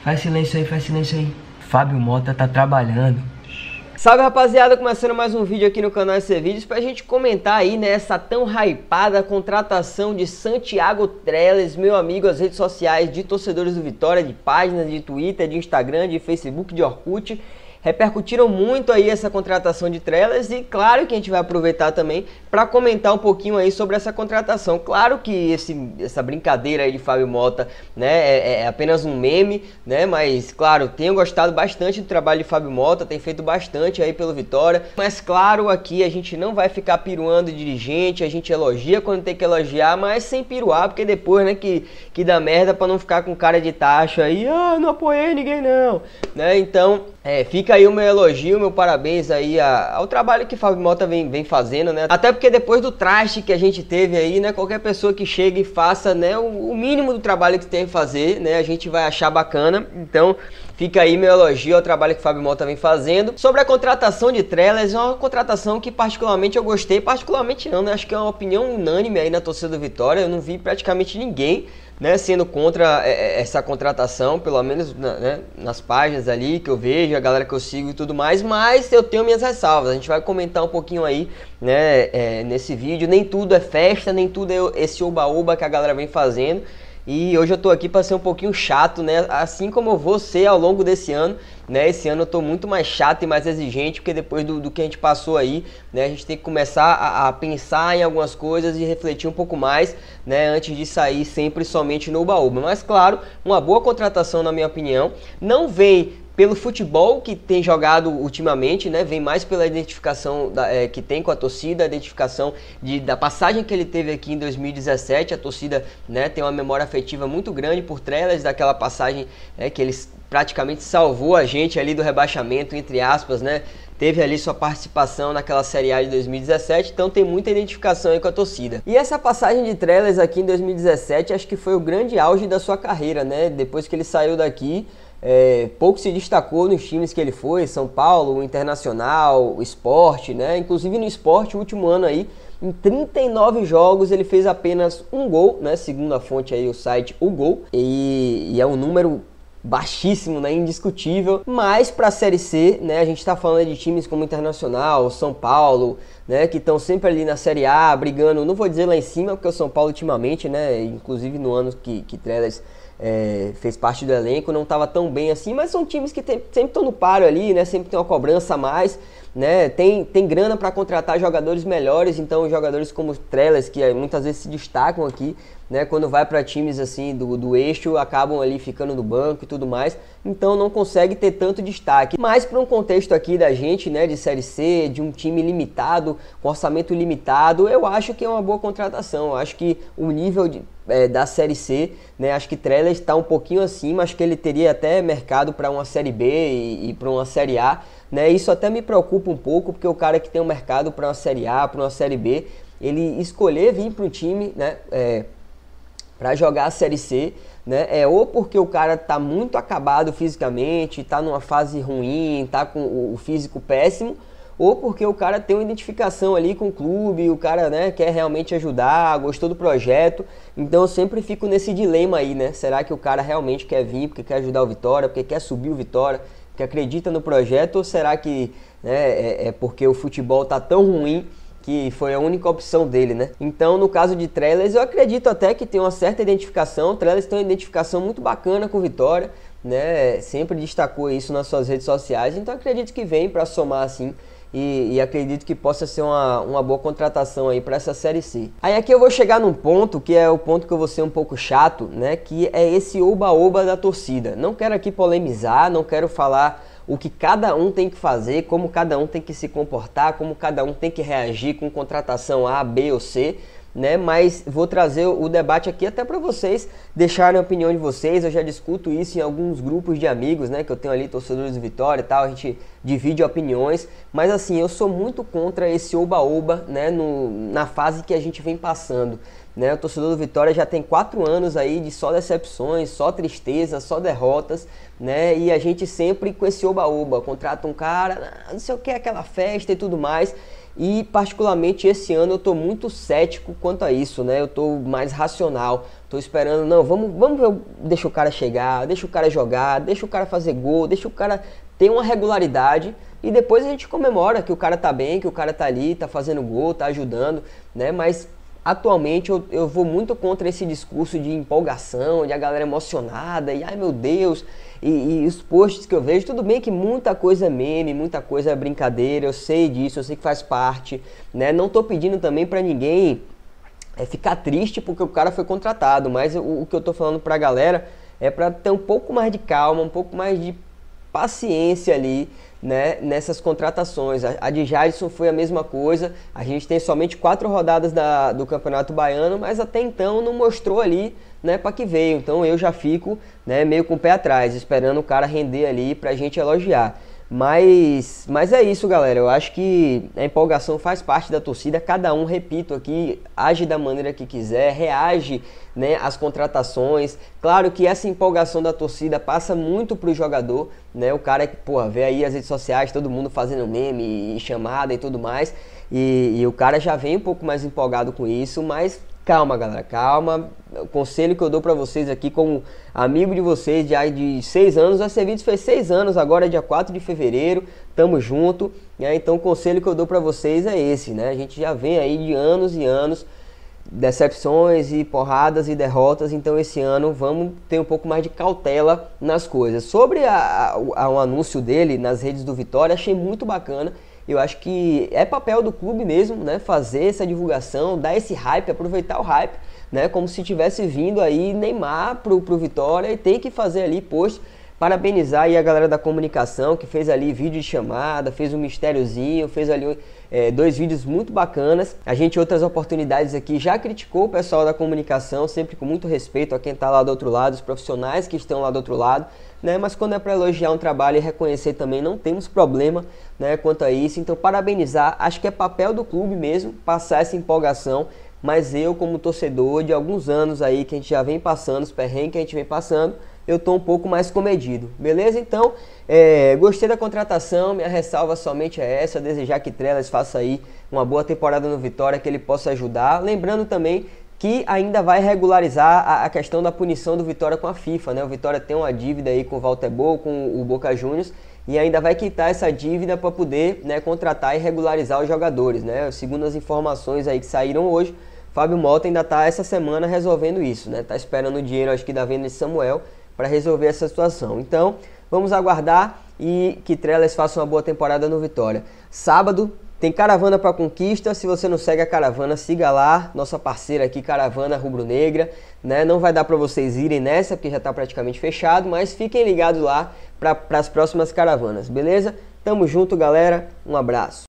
Faz silêncio aí, faz silêncio aí. Fábio Mota tá trabalhando. Salve, rapaziada, começando mais um vídeo aqui no canal SC Vídeos pra gente comentar aí, né, essa tão hypada contratação de Santiago Trellis, meu amigo, as redes sociais de torcedores do Vitória, de páginas de Twitter, de Instagram, de Facebook, de Orkut, repercutiram muito aí essa contratação de Trellis e claro que a gente vai aproveitar também para comentar um pouquinho aí sobre essa contratação. Claro que essa brincadeira aí de Fábio Mota, né, é apenas um meme, né, mas claro, tenho gostado bastante do trabalho de Fábio Mota, tem feito bastante aí pelo Vitória, mas claro, aqui a gente não vai ficar piruando dirigente, a gente elogia quando tem que elogiar, mas sem piruar, porque depois, né, que dá merda para não ficar com cara de tacho aí, não apoiei ninguém não, né, então fica aí o meu elogio, meu parabéns aí ao trabalho que Fábio Mota vem fazendo, né? Até porque depois do traste que a gente teve aí, né? Qualquer pessoa que chegue e faça, né, o mínimo do trabalho que tem que fazer, né? A gente vai achar bacana. Então, fica aí meu elogio ao trabalho que Fábio Mota vem fazendo. Sobre a contratação de Trellis, é uma contratação que particularmente eu gostei. Particularmente não, né? Acho que é uma opinião unânime aí na torcida do Vitória. Eu não vi praticamente ninguém, né, sendo contra essa contratação, pelo menos né, nas páginas ali que eu vejo, a galera que eu sigo e tudo mais, mas eu tenho minhas ressalvas, a gente vai comentar um pouquinho aí, né, nesse vídeo. Nem tudo é festa, nem tudo é esse oba-oba que a galera vem fazendo. E hoje eu tô aqui para ser um pouquinho chato, né? Assim como eu vou ser ao longo desse ano, né? Esse ano eu tô muito mais chato e mais exigente, porque depois do que a gente passou aí, né? A gente tem que começar a pensar em algumas coisas e refletir um pouco mais, né? Antes de sair sempre somente no oba-oba. Mas claro, uma boa contratação na minha opinião. Não vem pelo futebol que tem jogado ultimamente, né? Vem mais pela identificação que tem com a torcida, a identificação da passagem que ele teve aqui em 2017. A torcida, né, tem uma memória afetiva muito grande por Trellis, daquela passagem que ele praticamente salvou a gente ali do rebaixamento, entre aspas, né? Teve ali sua participação naquela Série A de 2017, então tem muita identificação aí com a torcida. E essa passagem de Trellis aqui em 2017, acho que foi o grande auge da sua carreira, né? Depois que ele saiu daqui, pouco se destacou nos times que ele foi, São Paulo, o Internacional, o Sport, né? Inclusive no Sport, o último ano aí, em 39 jogos ele fez apenas um gol, né? Segundo a fonte aí, o site O Gol, e é um número baixíssimo, né, indiscutível, mas para a Série C, né, a gente está falando de times como Internacional, São Paulo, né, que estão sempre ali na Série A, brigando, não vou dizer lá em cima, porque o São Paulo ultimamente, né, inclusive no ano que Trellis fez parte do elenco, não estava tão bem assim, mas são times que sempre estão no páreo ali, né, sempre tem uma cobrança a mais, né, tem grana para contratar jogadores melhores, então jogadores como Trellis, que muitas vezes se destacam aqui, né, quando vai para times assim do eixo, acabam ali ficando no banco e tudo mais, então não consegue ter tanto destaque. Mas para um contexto aqui da gente, né, de Série C, de um time limitado, com orçamento limitado, eu acho que é uma boa contratação. Eu acho que o nível da Série C, né, acho que Trellis está um pouquinho acima, acho que ele teria até mercado para uma Série B e para uma Série A, né, isso até me preocupa um pouco, porque o cara que tem um mercado para uma Série A, para uma Série B, ele escolher vir para um time, né, para jogar a Série C, né, ou porque o cara tá muito acabado fisicamente, tá numa fase ruim, tá com o físico péssimo, ou porque o cara tem uma identificação ali com o clube, o cara, né, quer realmente ajudar, gostou do projeto. Então eu sempre fico nesse dilema aí, né? Será que o cara realmente quer vir porque quer ajudar o Vitória, porque quer subir o Vitória, porque acredita no projeto, ou será que, né, é porque o futebol tá tão ruim que foi a única opção dele, né? Então, no caso de Trellis, eu acredito até que tem uma certa identificação. O Trellis tem uma identificação muito bacana com o Vitória, né? Sempre destacou isso nas suas redes sociais, então acredito que vem para somar assim. E acredito que possa ser uma boa contratação aí para essa Série C. Aí aqui eu vou chegar num ponto, que é o ponto que eu vou ser um pouco chato, né? Que é esse oba-oba da torcida. Não quero aqui polemizar, não quero falar o que cada um tem que fazer, como cada um tem que se comportar, como cada um tem que reagir com contratação A, B ou C, né? Mas vou trazer o debate aqui até para vocês deixarem a opinião de vocês. Eu já discuto isso em alguns grupos de amigos, né, que eu tenho ali, torcedores do Vitória e tal, a gente divide opiniões, mas assim, eu sou muito contra esse oba-oba, né, na fase que a gente vem passando, né? O torcedor do Vitória já tem 4 anos aí de só decepções, só tristeza, só derrotas, né? E a gente sempre com esse oba-oba, contrata um cara, não sei o que, aquela festa e tudo mais. E particularmente esse ano eu tô muito cético quanto a isso, né? Eu tô mais racional, tô esperando, não, vamos ver, deixa o cara chegar, deixa o cara jogar, deixa o cara fazer gol, deixa o cara ter uma regularidade e depois a gente comemora que o cara tá bem, que o cara tá ali, tá fazendo gol, tá ajudando, né? Mas atualmente eu vou muito contra esse discurso de empolgação, de a galera emocionada e ai meu Deus, e os posts que eu vejo, tudo bem que muita coisa é meme, muita coisa é brincadeira, eu sei disso, eu sei que faz parte, né? Não tô pedindo também pra ninguém ficar triste porque o cara foi contratado, mas o que eu tô falando pra galera é pra ter um pouco mais de calma, um pouco mais de paciência ali, né, nessas contratações. A de Jadson foi a mesma coisa, a gente tem somente 4 rodadas do Campeonato Baiano, mas até então não mostrou ali, né, para que veio. Então eu já fico, né, meio com o pé atrás, esperando o cara render ali pra gente elogiar. Mas é isso, galera. Eu acho que a empolgação faz parte da torcida. Cada um, repito aqui, age da maneira que quiser, reage, né, às contratações. Claro que essa empolgação da torcida passa muito pro jogador, né? O cara que, porra, vê aí as redes sociais, todo mundo fazendo meme e chamada e tudo mais. E o cara já vem um pouco mais empolgado com isso, mas calma, galera, calma. O conselho que eu dou pra vocês aqui, como amigo de vocês de 6 anos, a Serviços fez 6 anos, agora é dia 4 de fevereiro, tamo junto, né? Então o conselho que eu dou pra vocês é esse, né? A gente já vem aí de anos e anos, decepções e porradas e derrotas, então esse ano vamos ter um pouco mais de cautela nas coisas. Sobre o anúncio dele nas redes do Vitória, achei muito bacana. Eu acho que é papel do clube mesmo, né, fazer essa divulgação, dar esse hype, aproveitar o hype, né, como se tivesse vindo aí Neymar pro Vitória e tem que fazer ali post, parabenizar aí a galera da comunicação que fez ali vídeo de chamada, fez um mistériozinho, fez ali 2 vídeos muito bacanas. A gente em outras oportunidades aqui já criticou o pessoal da comunicação, sempre com muito respeito a quem está lá do outro lado, os profissionais que estão lá do outro lado, né? Mas quando é para elogiar um trabalho e reconhecer também, não temos problema, né, quanto a isso. Então parabenizar, acho que é papel do clube mesmo passar essa empolgação, mas eu como torcedor de alguns anos aí que a gente já vem passando, os perrengues que a gente vem passando, eu tô um pouco mais comedido, beleza? Então, gostei da contratação, minha ressalva somente é essa, desejar que Trellis faça aí uma boa temporada no Vitória, que ele possa ajudar. Lembrando também que ainda vai regularizar a questão da punição do Vitória com a FIFA, né? O Vitória tem uma dívida aí com o Valtebol, com o Boca Juniors, e ainda vai quitar essa dívida para poder, né, contratar e regularizar os jogadores, né? Segundo as informações aí que saíram hoje, Fábio Mota ainda está essa semana resolvendo isso, né? Tá esperando o dinheiro, acho que da venda de Samuel, para resolver essa situação. Então, vamos aguardar e que Trellis faça uma boa temporada no Vitória. Sábado tem Caravana para Conquista. Se você não segue a Caravana, siga lá, nossa parceira aqui, Caravana Rubro-Negra, né? Não vai dar para vocês irem nessa, porque já está praticamente fechado, mas fiquem ligados lá para as próximas caravanas, beleza? Tamo junto, galera. Um abraço.